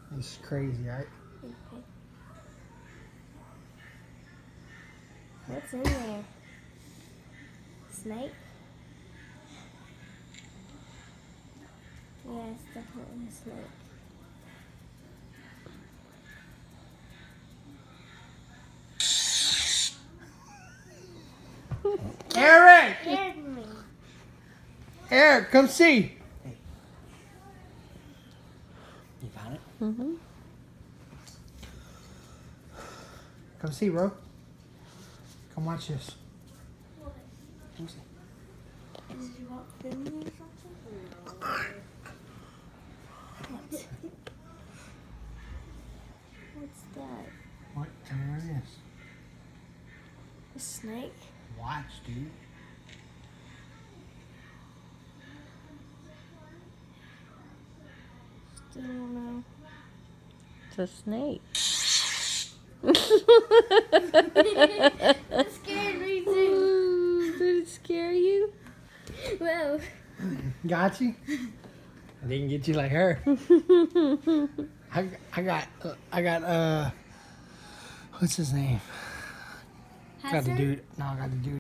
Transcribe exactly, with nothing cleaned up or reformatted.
It's crazy, right? Okay. What's in there? Snake? Yeah, it's definitely a snake. Eric! Scared me. Eric, come see. Hey. You found it? Mm-hmm. Come see, bro. Come watch this. What? Come see. Did you want film me or something? What? What's that? What? Tell me what it is. A snake? Watch, dude. Still don't know. It's a snake. That scared me too. Did it scare you? Well. Got you? I didn't get you like her. I, I got, uh, I got, uh, what's his name? Got the Hassan? dude. No, I got the dude.